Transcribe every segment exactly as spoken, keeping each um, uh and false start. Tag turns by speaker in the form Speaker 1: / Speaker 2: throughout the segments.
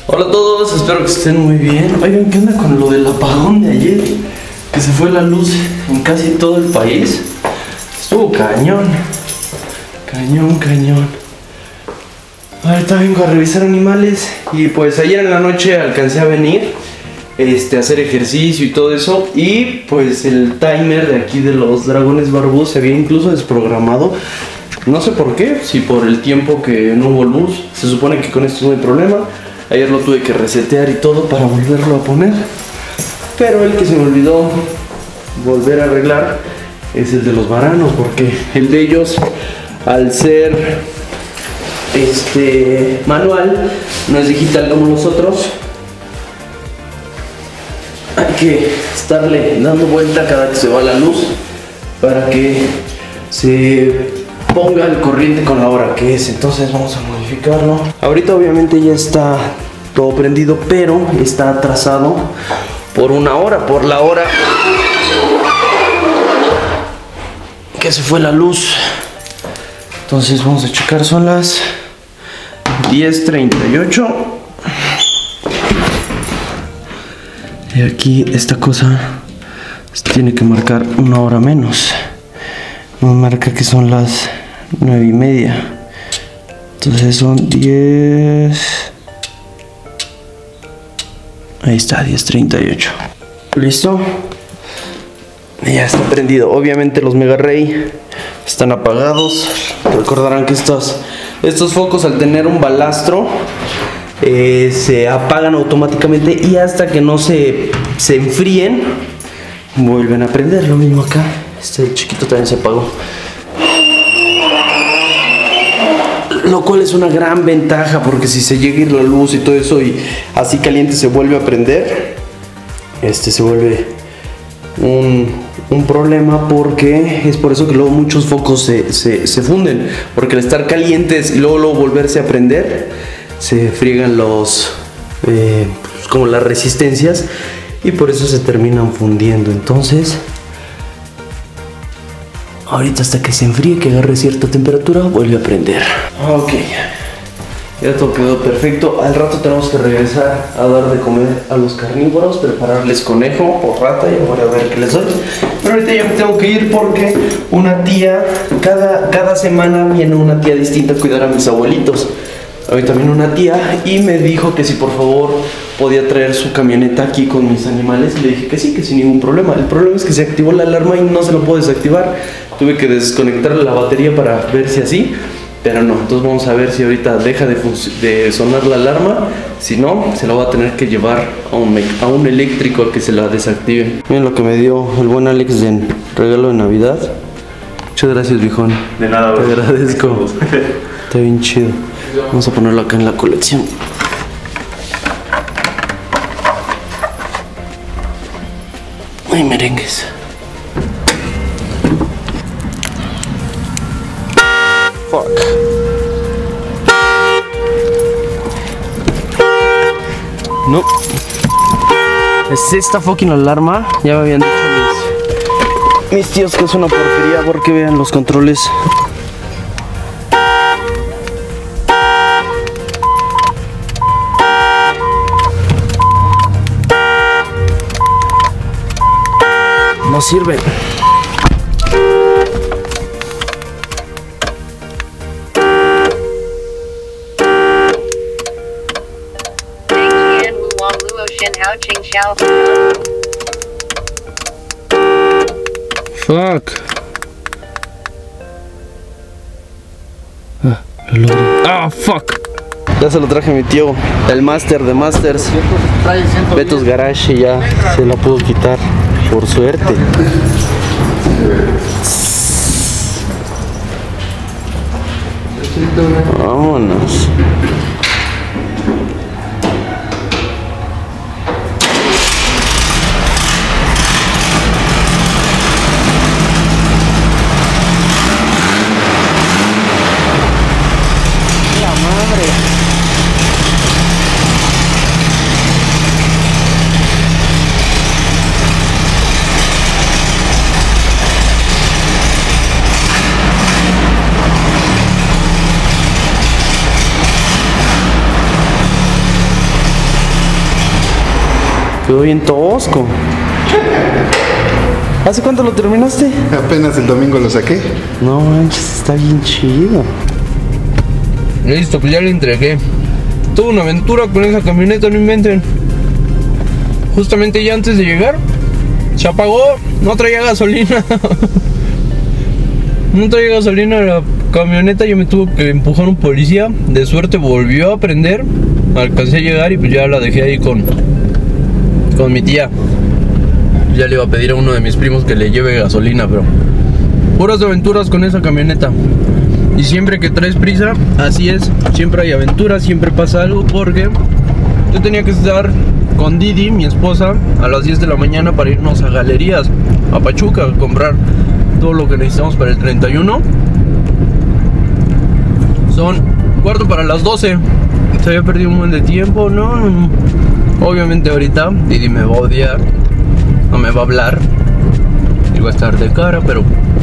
Speaker 1: Hola a todos, espero que estén muy bien. Oigan, ¿qué onda con lo del apagón de ayer? Que se fue la luz en casi todo el país. Estuvo cañón. Cañón, cañón. Ahorita vengo a revisar animales. Y pues ayer en la noche alcancé a venir Este, a hacer ejercicio y todo eso. Y pues el timer de aquí de los dragones barbudos se había incluso desprogramado. No sé por qué, si por el tiempo que no hubo luz. Se supone que con esto no hay problema. Ayer lo tuve que resetear y todo para volverlo a poner. Pero el que se me olvidó volver a arreglar es el de los varanos, porque el de ellos, al ser este manual, no es digital como los otros. Hay que estarle dando vuelta cada que se va la luz para que se ponga el corriente con la hora que es. Entonces vamos a modificarlo. Ahorita obviamente ya está todo prendido, pero está atrasado por una hora, por la hora que se fue la luz. Entonces vamos a checar, son las diez treinta y ocho. Y aquí esta cosa tiene que marcar una hora menos. Nos marca que son las nueve y media. Entonces son diez. Ahí está, diez treinta y ocho. ¿Listo? Y ya está prendido. Obviamente los Mega Ray están apagados. Recordarán que estos, estos focos, al tener un balastro, Eh, se apagan automáticamente y hasta que no se, se enfríen vuelven a prender. Lo mismo acá, este chiquito también se apagó, lo cual es una gran ventaja, porque si se llega a ir la luz y todo eso y así caliente se vuelve a prender, este se vuelve un, un problema, porque es por eso que luego muchos focos se, se, se funden, porque al estar calientes y luego, luego volverse a prender se friegan los eh, pues como las resistencias, y por eso se terminan fundiendo. Entonces ahorita hasta que se enfríe, que agarre cierta temperatura, vuelve a prender. Ok, ya todo quedó perfecto. Al rato tenemos que regresar a dar de comer a los carnívoros, prepararles conejo o rata, y voy a ver qué les doy. Pero ahorita ya me tengo que ir porque una tía, cada, cada semana viene una tía distinta a cuidar a mis abuelitos. Hoy también una tía, y me dijo que si por favor podía traer su camioneta aquí con mis animales, y le dije que sí, que sin ningún problema. El problema es que se activó la alarma y no se lo puedo desactivar. Tuve que desconectar la batería para ver si así, pero no. Entonces vamos a ver si ahorita deja de, de sonar la alarma. Si no, se la va a tener que llevar a un, a un eléctrico a que se la desactive. Miren lo que me dio el buen Alex de regalo de Navidad. Muchas gracias, viejón.
Speaker 2: De nada,
Speaker 1: te agradezco. Está bien chido. Vamos a ponerlo acá en la colección. Ay, merengues. Fuck. No. Es esta fucking alarma. Ya me habían dicho mis, mis tíos que es una porquería, porque vean los controles. No sirve. Fuck. Ah, lo logré. Ah, fuck. Ya se lo traje a mi tío, el Master de Masters, Betos Garage, y ya se la pudo quitar. Por suerte. Vámonos. La madre. Quedó bien tosco. ¿Hace cuánto lo terminaste?
Speaker 2: Apenas el domingo lo saqué.
Speaker 1: No manches, está bien chido.
Speaker 3: Listo, pues ya le entregué. Tuve una aventura con esa camioneta, no inventen. Justamente ya antes de llegar, se apagó, no traía gasolina. No traía gasolina la camioneta, yo me tuvo que empujar un policía. De suerte volvió a prender. Alcancé a llegar y pues ya la dejé ahí con, con mi tía. Ya le iba a pedir a uno de mis primos que le lleve gasolina, pero puras aventuras con esa camioneta. Y siempre que traes prisa, así es, siempre hay aventuras, siempre pasa algo, porque yo tenía que estar con Didi, mi esposa, a las diez de la mañana para irnos a Galerías, a Pachuca, a comprar todo lo que necesitamos para el treinta y uno. Son cuarto para las doce. Se había perdido un buen de tiempo, no, no, no. Obviamente ahorita Didi me va a odiar, no me va a hablar y va a estar de cara, pero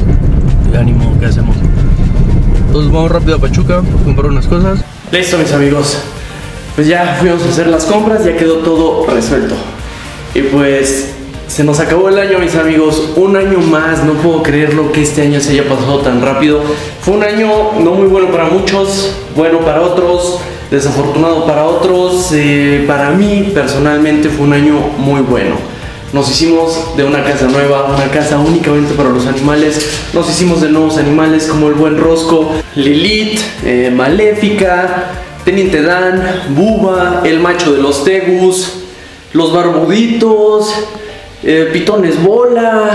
Speaker 3: ya ni modo, ¿qué hacemos? Entonces vamos rápido a Pachuca a comprar unas cosas.
Speaker 1: Listo, mis amigos. Pues ya fuimos a hacer las compras, ya quedó todo resuelto. Y pues se nos acabó el año, mis amigos. Un año más, no puedo creerlo que este año se haya pasado tan rápido. Fue un año no muy bueno para muchos, bueno para otros, desafortunado para otros. Eh, para mí, personalmente, fue un año muy bueno. Nos hicimos de una casa nueva, una casa únicamente para los animales. Nos hicimos de nuevos animales como el buen Rosco, Lilith, eh, Maléfica, Teniente Dan, Buba, el macho de los Tegus, los barbuditos, eh, Pitones Bola,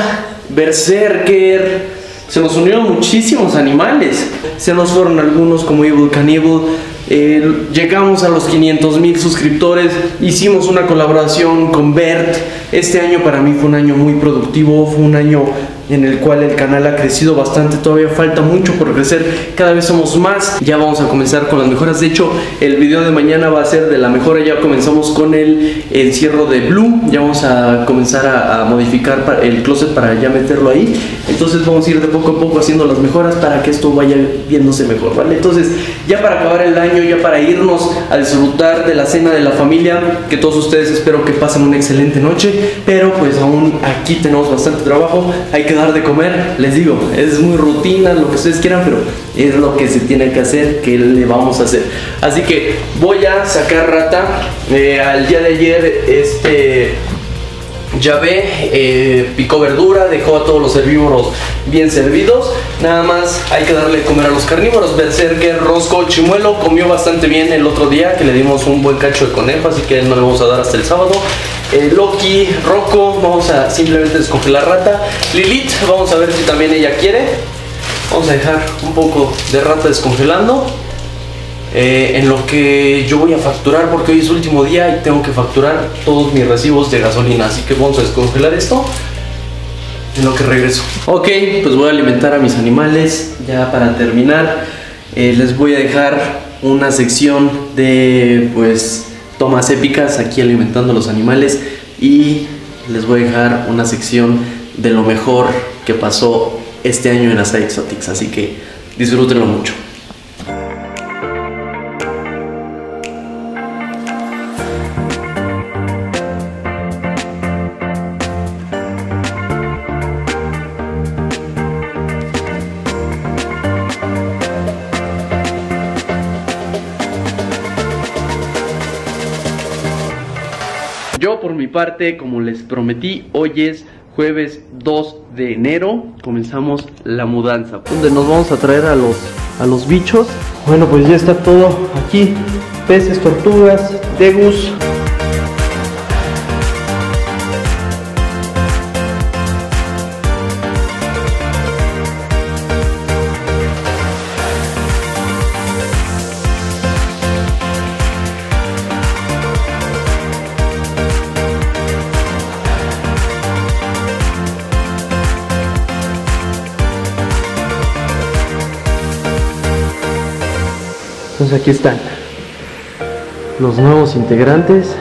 Speaker 1: Berserker. Se nos unieron muchísimos animales. Se nos fueron algunos como Evil Cannibal. Eh, llegamos a los quinientos mil suscriptores. Hicimos una colaboración con Bert. Este año para mí fue un año muy productivo. Fue un año en el cual el canal ha crecido bastante. Todavía falta mucho por crecer. Cada vez somos más. Ya vamos a comenzar con las mejoras. De hecho, el video de mañana va a ser de la mejora. Ya comenzamos con el encierro de Blue. Ya vamos a comenzar a, a modificar el closet para ya meterlo ahí. Entonces vamos a ir de poco a poco haciendo las mejoras para que esto vaya viéndose mejor, ¿vale? Entonces, ya para acabar el año, ya para irnos a disfrutar de la cena de la familia, que todos ustedes espero que pasen una excelente noche, pero pues aún aquí tenemos bastante trabajo. Hay que dar de comer, les digo, es muy rutina, lo que ustedes quieran, pero es lo que se tiene que hacer, que le vamos a hacer. Así que voy a sacar rata. Eh, al día de ayer, este... Yahvé eh, picó verdura, dejó a todos los herbívoros bien servidos. Nada más hay que darle de comer a los carnívoros. Berserker, Rosco, Chimuelo comió bastante bien el otro día, que le dimos un buen cacho de conejo, así que no le vamos a dar hasta el sábado. eh, Loki, Rocco, vamos a simplemente descongelar rata. Lilith, vamos a ver si también ella quiere. Vamos a dejar un poco de rata descongelando. Eh, en lo que yo voy a facturar, porque hoy es último día y tengo que facturar todos mis recibos de gasolina. Así que vamos a descongelar esto en lo que regreso. Ok, pues voy a alimentar a mis animales. Ya para terminar, eh, les voy a dejar una sección de pues tomas épicas aquí alimentando a los animales, y les voy a dejar una sección de lo mejor que pasó este año en Asai Exotics. Así que disfrútenlo mucho. Yo por mi parte, como les prometí, hoy es jueves dos de enero, comenzamos la mudanza, donde nos vamos a traer a los, a los bichos. Bueno, pues ya está todo aquí, peces, tortugas, tegus. Entonces aquí están los nuevos integrantes.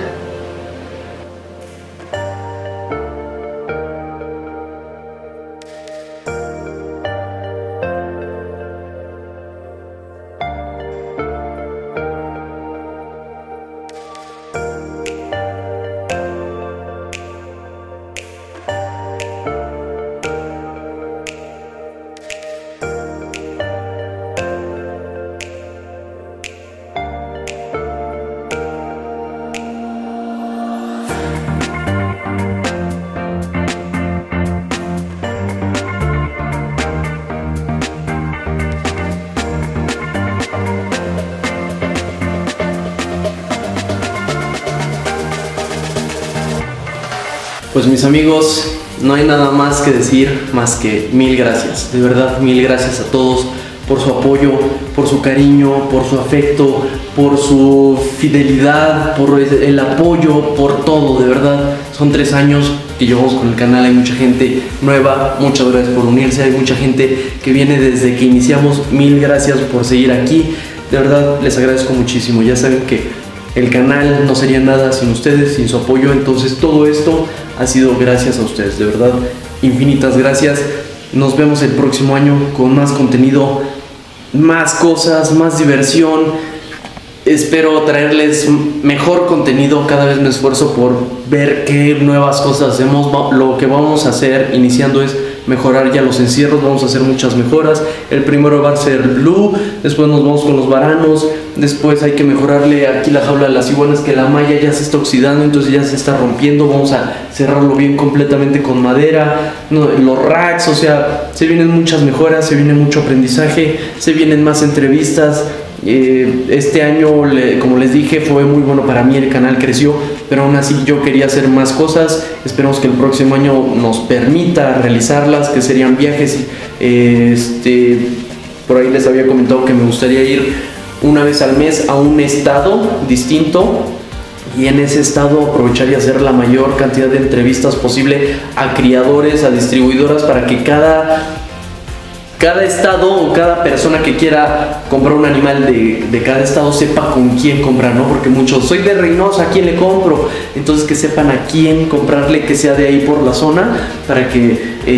Speaker 1: Pues mis amigos, no hay nada más que decir más que mil gracias. De verdad, mil gracias a todos por su apoyo, por su cariño, por su afecto, por su fidelidad, por el apoyo, por todo, de verdad. Son tres años que llevamos con el canal, hay mucha gente nueva, muchas gracias por unirse, hay mucha gente que viene desde que iniciamos, mil gracias por seguir aquí, de verdad les agradezco muchísimo. Ya saben que el canal no sería nada sin ustedes, sin su apoyo, entonces todo esto ha sido gracias a ustedes, de verdad, infinitas gracias. Nos vemos el próximo año con más contenido, más cosas, más diversión. Espero traerles mejor contenido, cada vez me esfuerzo por ver qué nuevas cosas hacemos. Lo que vamos a hacer iniciando es mejorar ya los encierros, vamos a hacer muchas mejoras. El primero va a ser blue, después nos vamos con los varanos, después hay que mejorarle aquí la jaula de las iguanas, que la malla ya se está oxidando, entonces ya se está rompiendo. Vamos a cerrarlo bien completamente con madera, no, los racks, o sea, se vienen muchas mejoras, se viene mucho aprendizaje, se vienen más entrevistas. Eh, este año, le, como les dije, fue muy bueno para mí, el canal creció, pero aún así yo quería hacer más cosas. Esperemos que el próximo año nos permita realizarlas, que serían viajes. Eh, este, por ahí les había comentado que me gustaría ir una vez al mes a un estado distinto, y en ese estado aprovechar y hacer la mayor cantidad de entrevistas posible a criadores, a distribuidoras, para que cada Cada estado o cada persona que quiera comprar un animal de, de cada estado sepa con quién comprar, ¿no? Porque muchos, soy de Reynosa, ¿a quién le compro? Entonces que sepan a quién comprarle, que sea de ahí por la zona, para que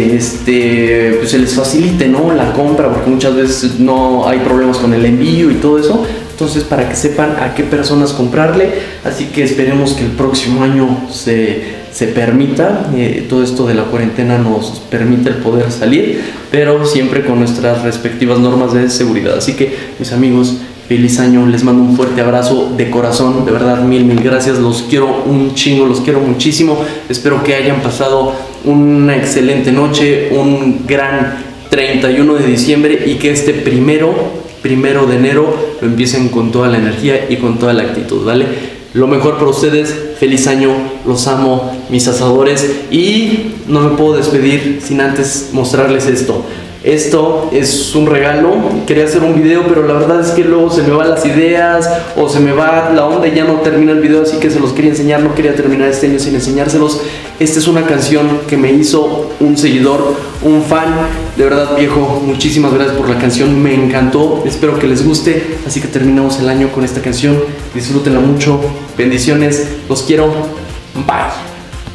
Speaker 1: este, pues se les facilite, ¿no? La compra, porque muchas veces no hay problemas con el envío y todo eso. Entonces, para que sepan a qué personas comprarle. Así que esperemos que el próximo año se... se permita, eh, todo esto de la cuarentena nos permite el poder salir, pero siempre con nuestras respectivas normas de seguridad. Así que mis amigos, feliz año, les mando un fuerte abrazo de corazón, de verdad mil mil gracias, los quiero un chingo, los quiero muchísimo. Espero que hayan pasado una excelente noche, un gran treinta y uno de diciembre, y que este primero primero de enero lo empiecen con toda la energía y con toda la actitud, ¿vale? Lo mejor para ustedes, feliz año, los amo, mis asadores, y no me puedo despedir sin antes mostrarles esto. Esto es un regalo, quería hacer un video, pero la verdad es que luego se me van las ideas o se me va la onda y ya no termina el video, así que se los quería enseñar, no quería terminar este año sin enseñárselos. Esta es una canción que me hizo un seguidor, un fan, de verdad viejo, muchísimas gracias por la canción, me encantó, espero que les guste, así que terminamos el año con esta canción, disfrútenla mucho, bendiciones, los quiero, bye.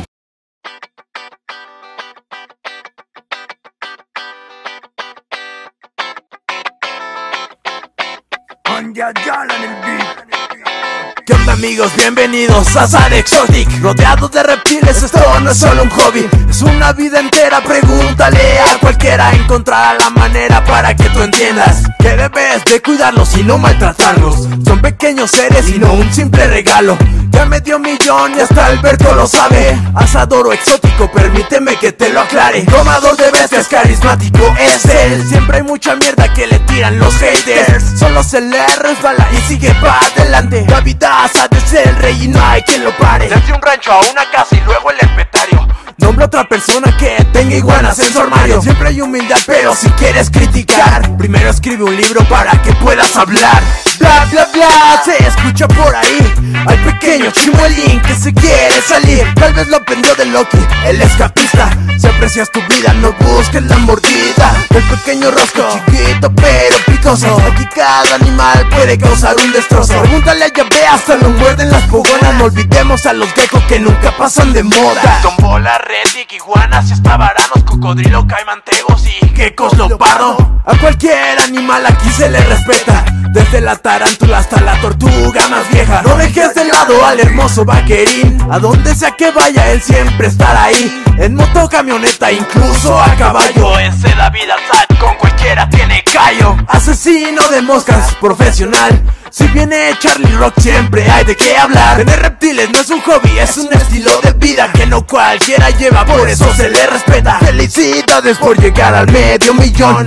Speaker 4: ¿Qué onda amigos? Bienvenidos a Sad Exotic. Rodeados de reptiles, esto no es solo un hobby, es una vida entera. Pregúntale a cualquiera, encontrará la manera para que tú entiendas que debes de cuidarlos y no maltratarlos. Son pequeños seres y no un simple regalo. Ya medio millón y hasta Alberto lo sabe. Asador o exótico, permíteme que te lo aclare. Domador de bestias, carismático es él. Siempre hay mucha mierda que le tiran los haters, solo se le resbala y sigue para adelante. La vida ha de ser el rey y no hay quien lo pare. Desde un rancho a una casa y luego el herpetario. Nombra otra persona que tenga iguanas en su armario. Siempre hay humildad, pero si quieres criticar, primero escribe un libro para que puedas hablar. Bla bla bla, se escucha por ahí al pequeño chimuelín que se quiere salir. Tal vez lo aprendió de Loki, el escapista. Si aprecias tu vida, no busques la mordida. El pequeño rosco, chiquito pero picoso. Aquí cada animal puede causar un destrozo. Pregúntale a Yahvé, hasta lo muerden las pogonas. No olvidemos a los geckos que nunca pasan de moda. Tombola, red, iguanas, espavaranos, cocodrilo, caimán, tegos y geckos leopardo. A cualquier animal aquí se le respeta, desde la tarántula hasta la tortuga más vieja. No dejes de lado al hermoso vaquerín, a donde sea que vaya él siempre estará ahí. En moto, camioneta, incluso a caballo. Ese David Azad con cualquiera tiene callo. Asesino de moscas, profesional. Si viene Charlie Rock siempre hay de qué hablar. Tener reptiles no es un hobby, es un estilo de vida que no cualquiera lleva, por eso se le respeta. Felicidades por llegar al medio millón. Que cuentas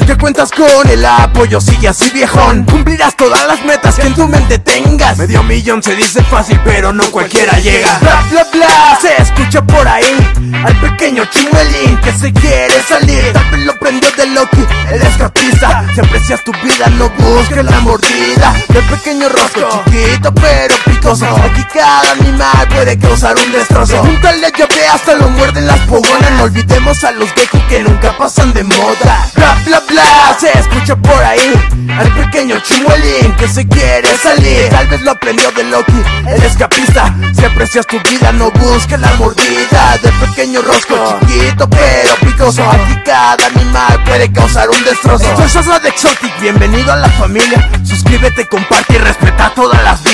Speaker 4: cuentas con el apoyo, sigue así viejón. Cumplirás todas las metas que en tu mente tengas. Medio millón se dice fácil, pero no cualquiera llega. Bla bla bla, se escucha por ahí al pequeño chimuelín que se quiere salir. Tal vez lo prendió de Loki, el escapista. Si aprecias tu vida, no busques la mordida del pequeño rosco, chiquito pero picoso. Aquí cada animal puede causar un destrozo. Nunca le llave hasta lo muerden las pogonas. No olvidemos a los geckos que nunca pasan de moda. Bla bla bla, se escucha por ahí al pequeño chimuelín que se quiere salir. Tal vez lo aprendió de Loki, el escapista. Si aprecias tu vida, no busques la mordida del pequeño rosco, chiquito pero picoso. Aquí cada animal puede causar un destrozo. Esto es Asa de Exotic, bienvenido a la familia. Suscríbete, comparte y respeta todas las